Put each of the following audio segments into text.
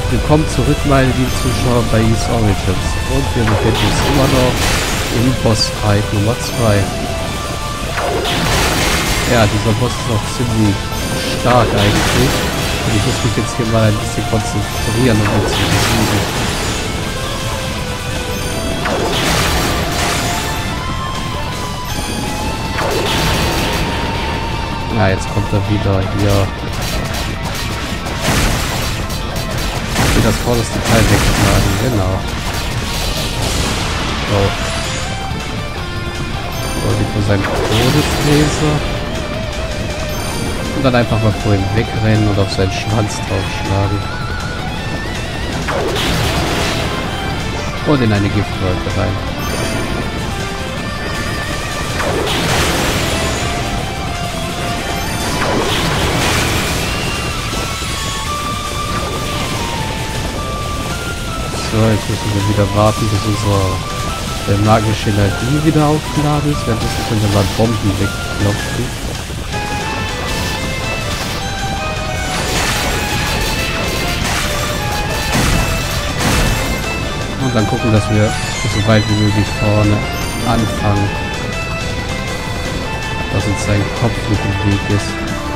Willkommen zurück, meine lieben Zuschauer, bei Ys Origins. Und wir befinden uns immer noch im Bossfight Nummer 2. Ja, dieser Boss ist noch ziemlich stark eigentlich. Und ich muss mich jetzt hier mal ein bisschen konzentrieren, um ihn zu besiegen. Ja, jetzt kommt er wieder hier. Das vorderste Teil wegschlagen, genau. So. So, die von seinem Todesgläser. Und dann einfach mal vor ihm wegrennen und auf seinen Schwanz draufschlagen. Und in eine Giftwolke rein. So, jetzt müssen wir wieder warten, bis unsere magische Energie wieder aufgeladen ist. Währenddessen können wir mal Bomben wegklopfen. Und dann gucken, dass wir so weit wie möglich vorne anfangen. Dass uns sein Kopf mit dem Weg ist.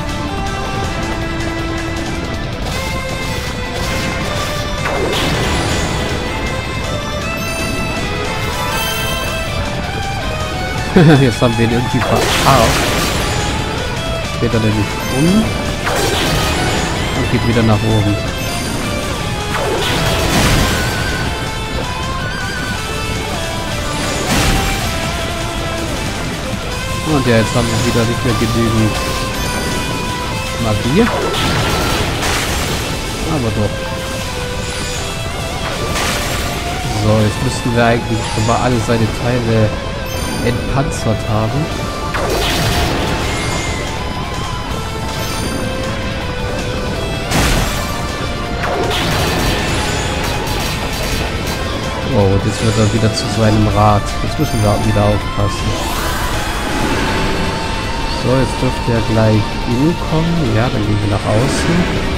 Jetzt haben wir ihn irgendwie verarscht. Geht er nämlich um und geht wieder nach oben. Und ja, jetzt haben wir wieder nicht mehr genügend Magie. Aber doch. So, jetzt müssten wir eigentlich schon mal alle seine Teile entpanzert haben. Oh, und jetzt wird er wieder zu seinem Rad. Jetzt müssen wir wieder aufpassen. So, jetzt dürfte er gleich innen kommen. Ja, dann gehen wir nach außen.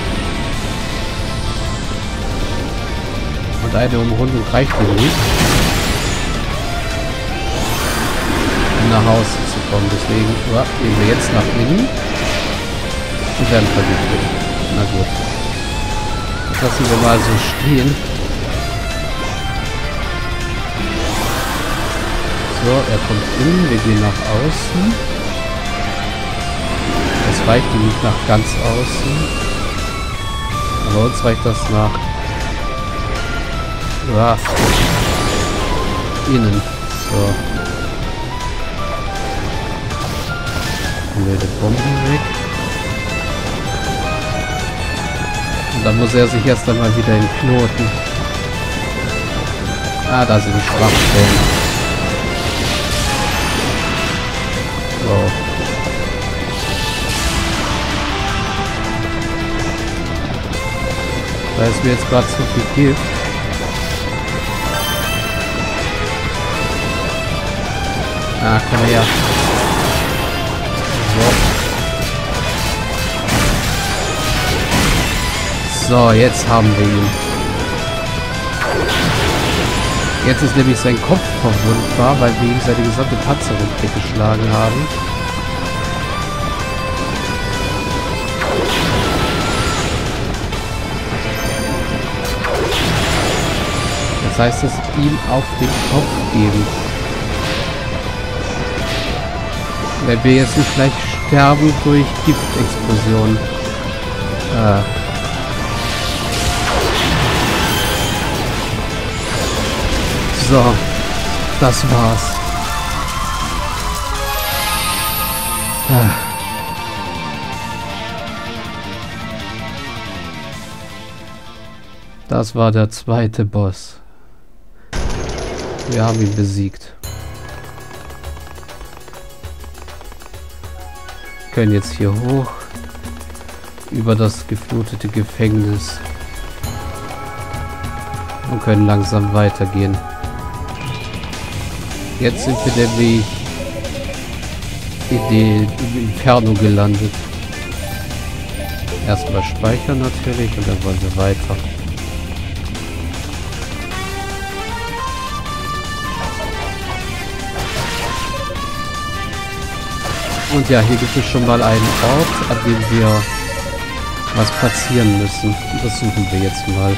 Und eine Umrundung reicht ihm nicht, nach Hause zu kommen. Deswegen gehen wir jetzt nach innen und werden vergiftet. Na gut. Das lassen wir mal so stehen. So, er kommt innen, wir gehen nach außen. Das reicht ihm nicht nach ganz außen. Aber uns reicht das nach innen. So. Wilde Bomben weg. Und dann muss er sich erst einmal wieder entknoten. Ah, da sind die Schwachstellen. So. Da ist mir jetzt gerade zu viel Gift. Ah, komm her. So, jetzt haben wir ihn. Jetzt ist nämlich sein Kopf verwundbar, weil wir ihm seine gesamte Panzerung weggeschlagen haben. Das heißt, es ihm auf den Kopf geben. Wenn wir jetzt nicht gleich sterben durch Giftexplosion. So, das war's. Das war der zweite Boss. Wir haben ihn besiegt. Wir können jetzt hier hoch über das geflutete Gefängnis und können langsam weitergehen. Jetzt sind wir nämlich im Inferno gelandet. Erstmal speichern natürlich und dann wollen wir weiter. Und ja, hier gibt es schon mal einen Ort, an dem wir was platzieren müssen. Das suchen wir jetzt mal.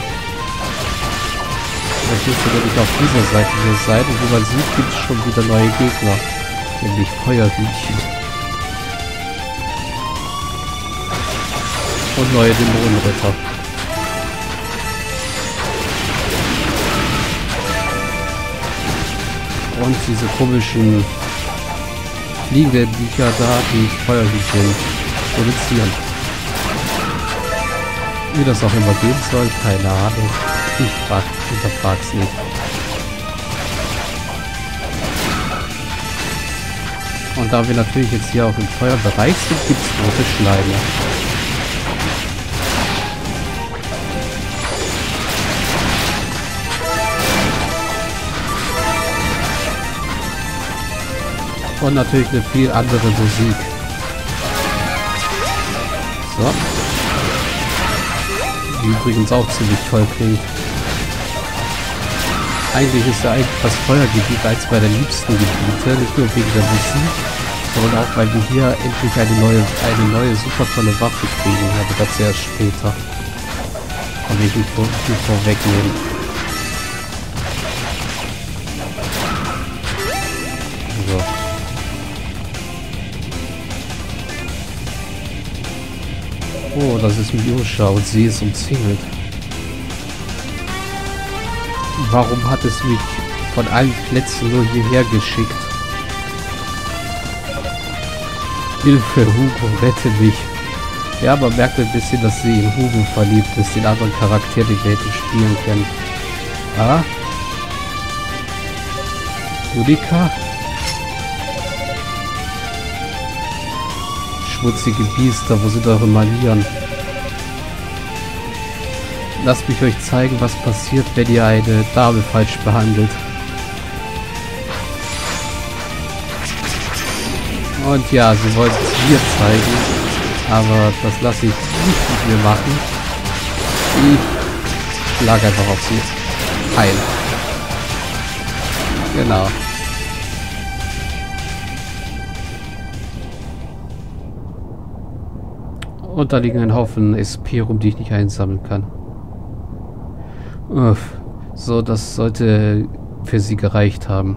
Das müsste nämlich auf dieser Seite hier sein. Und wie man sieht, gibt es schon wieder neue Gegner. Nämlich Feuerhühnchen. Und neue Dämonenritter. Und diese komischen fliegenden Viecher da, die Feuerhühnchen produzieren. Wie das auch immer gehen soll, keine Ahnung. Ich hinterfrag's nicht. Und da wir natürlich jetzt hier auch im Feuerbereich sind, gibt es rote Schleime. Und natürlich eine viel andere Musik. So. Die übrigens auch ziemlich toll klingt. Eigentlich ist ja eigentlich das Feuergebiet eins meiner liebsten Gebiete, nicht nur wegen der Musik, sondern auch weil wir hier endlich eine neue super tolle Waffe kriegen, aber das erst später. Kann ich nicht vorwegnehmen. So. Oh, das ist Miosha und sie ist umzingelt. Warum hat es mich von allen Plätzen nur hierher geschickt? Hilfe, Hugo, rette mich. Ja, man merkt ein bisschen, dass sie in Hugo verliebt ist, den anderen Charakter, den wir hätten spielen können. Ah? Julika? Schmutzige Biester, wo sind eure Manieren? Lasst mich euch zeigen, was passiert, wenn ihr eine Dame falsch behandelt. Und ja, sie wollen es mir zeigen, aber das lasse ich nicht mit mir machen. Ich schlage einfach auf sie. Heil. Genau. Und da liegen ein Haufen SP rum, die ich nicht einsammeln kann. Uff. So, das sollte für sie gereicht haben.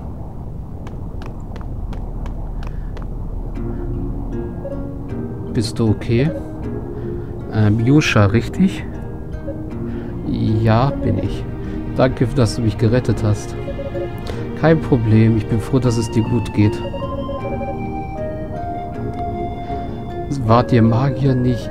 Bist du okay? Miosha, richtig? Ja, bin ich. Danke, dass du mich gerettet hast. Kein Problem, ich bin froh, dass es dir gut geht. Solltet ihr Magier nicht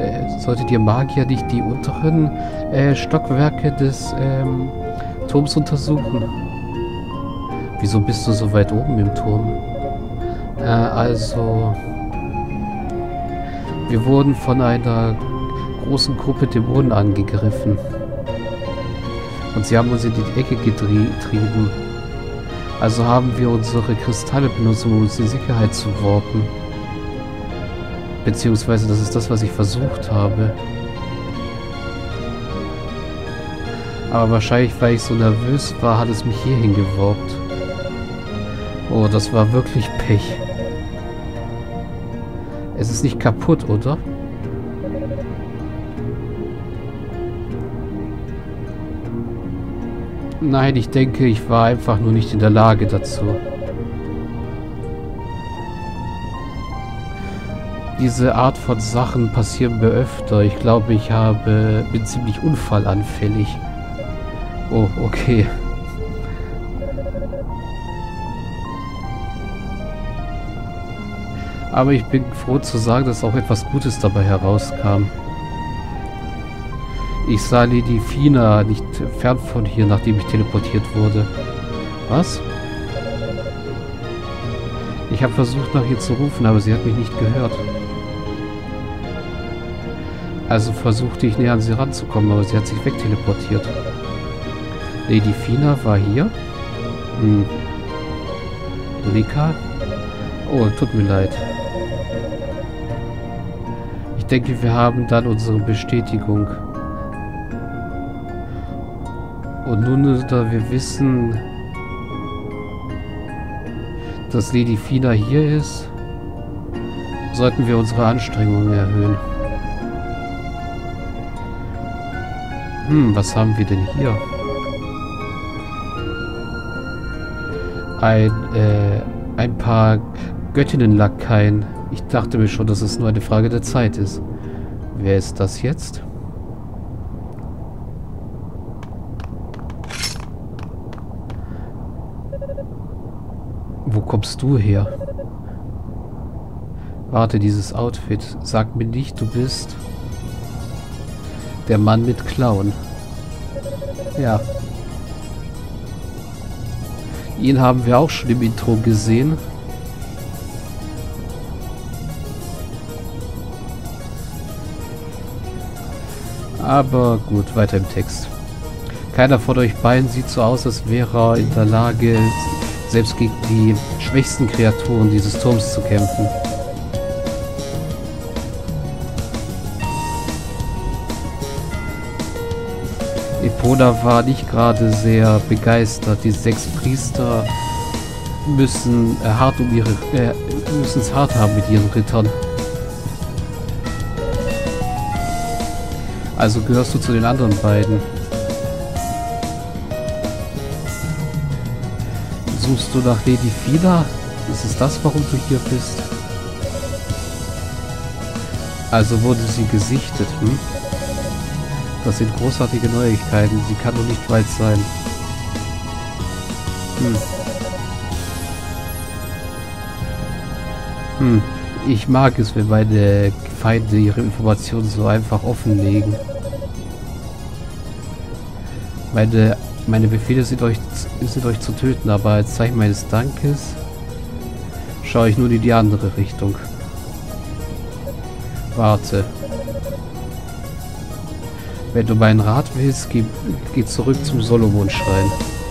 die unteren Stockwerke des Turms untersuchen? Wieso bist du so weit oben im Turm? Also... Wir wurden von einer großen Gruppe Dämonen angegriffen. Und sie haben uns in die Ecke getrieben. Also haben wir unsere Kristalle benutzt, um uns in Sicherheit zu warten. Beziehungsweise das ist das, was ich versucht habe. Aber wahrscheinlich, weil ich so nervös war, hat es mich hierhin geworbt. Oh, das war wirklich Pech. Es ist nicht kaputt, oder? Nein, ich denke, ich war einfach nur nicht in der Lage dazu. Diese Art von Sachen passieren mir öfter. Ich glaube, bin ziemlich unfallanfällig. Oh, okay. Aber ich bin froh zu sagen, dass auch etwas Gutes dabei herauskam. Ich sah Lady Fina nicht fern von hier, nachdem ich teleportiert wurde. Was? Ich habe versucht, nach ihr zu rufen, aber sie hat mich nicht gehört. Also versuchte ich näher an sie ranzukommen, aber sie hat sich wegteleportiert. Lady Fina war hier? Rika? Oh, tut mir leid. Ich denke, wir haben dann unsere Bestätigung. Und nun, da wir wissen, dass Lady Fina hier ist, sollten wir unsere Anstrengungen erhöhen. Was haben wir denn hier? Ein paar Göttinnenlakaien. Ich dachte mir schon, dass es nur eine Frage der Zeit ist. Wer ist das jetzt? Wo kommst du her? Warte, dieses Outfit. Sag mir nicht, du bist der Mann mit Klauen. Ja. Ihn haben wir auch schon im Intro gesehen. Aber gut, weiter im Text. Keiner von euch beiden sieht so aus, als wäre er in der Lage, selbst gegen die schwächsten Kreaturen dieses Turms zu kämpfen. Epona war nicht gerade sehr begeistert. Die 6 Priester müssen es hart haben mit ihren Rittern. Also gehörst du zu den anderen beiden. Suchst du nach Lady Fina? Ist es das, warum du hier bist? Also wurde sie gesichtet, hm? Das sind großartige Neuigkeiten. Sie kann doch nicht weit sein. Ich mag es, wenn meine Feinde ihre Informationen so einfach offenlegen. Meine Befehle sind euch zu töten, aber als Zeichen meines Dankes schaue ich nun in die andere Richtung. Warte. Wenn du meinen Rat willst, geh zurück zum Solomon-Schrein.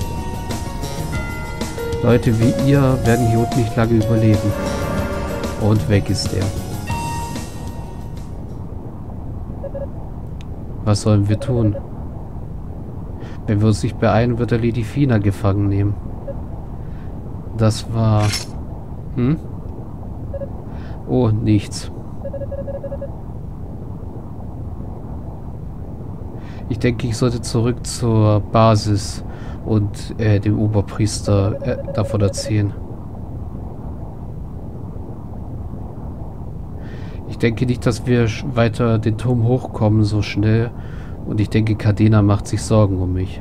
Leute wie ihr werden hier unten nicht lange überleben. Und weg ist er. Was sollen wir tun? Wenn wir uns nicht beeilen, wird er Lady Fina gefangen nehmen. Das war... Oh, nichts. Ich denke, ich sollte zurück zur Basis und dem Oberpriester davon erzählen. Ich denke nicht, dass wir weiter den Turm hochkommen so schnell. Und ich denke, Cadena macht sich Sorgen um mich.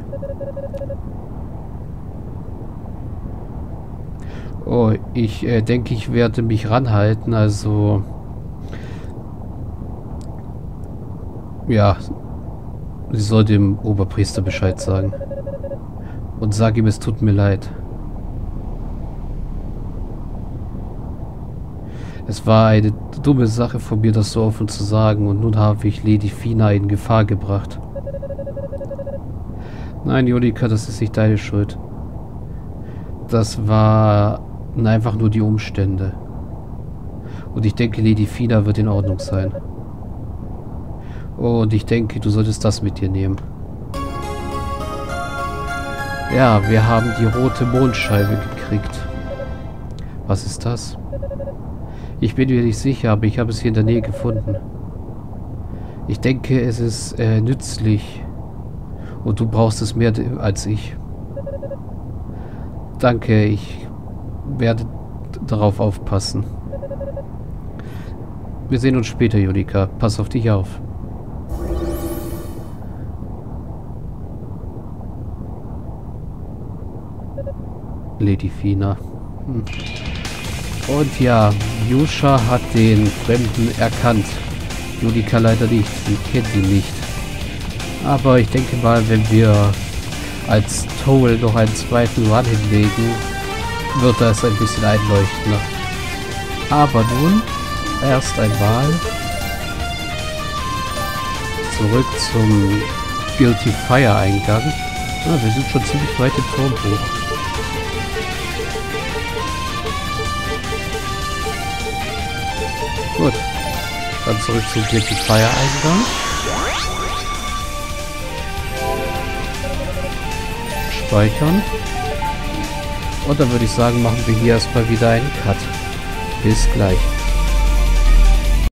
Oh, ich denke, ich werde mich ranhalten, also... Ja, sie soll dem Oberpriester Bescheid sagen. Und sag ihm, es tut mir leid. Es war eine dumme Sache von mir, das so offen zu sagen, und nun habe ich Lady Fina in Gefahr gebracht. Nein, Julika, das ist nicht deine Schuld. Das waren einfach nur die Umstände. Und ich denke, Lady Fina wird in Ordnung sein. Und ich denke, du solltest das mit dir nehmen. Ja, wir haben die rote Mondscheibe gekriegt. Was ist das? Ich bin mir nicht sicher, aber ich habe es hier in der Nähe gefunden. Ich denke, es ist nützlich. Und du brauchst es mehr als ich. Danke, ich werde darauf aufpassen. Wir sehen uns später, Julika. Pass auf dich auf. Lady Fina. Und ja, Yusha hat den Fremden erkannt. Julika leider nicht. Sie kennt ihn nicht. Aber ich denke mal, wenn wir als Toll noch einen zweiten Run hinlegen, wird das ein bisschen einleuchten. Aber nun erst einmal zurück zum Guilty Fire Eingang. Ah, wir sind schon ziemlich weit im Turm hoch. Gut. Dann zurück zum Guilty Fire Eingang. Speichern. Und dann würde ich sagen, machen wir hier erstmal wieder einen Cut. Bis gleich.